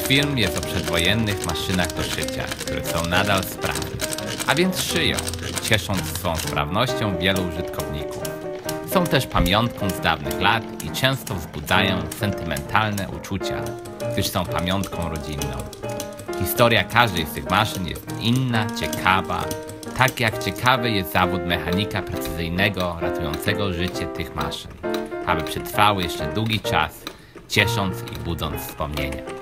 Film jest o przedwojennych maszynach do szycia, które są nadal sprawne, a więc szyją, ciesząc swą sprawnością wielu użytkowników. Są też pamiątką z dawnych lat i często wzbudzają sentymentalne uczucia, gdyż są pamiątką rodzinną. Historia każdej z tych maszyn jest inna, ciekawa, tak jak ciekawy jest zawód mechanika precyzyjnego, ratującego życie tych maszyn, aby przetrwały jeszcze długi czas, ciesząc i budząc wspomnienia.